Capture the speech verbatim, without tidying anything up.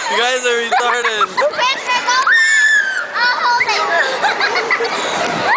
You guys are retarded. Spencer, go back. I'll hold it.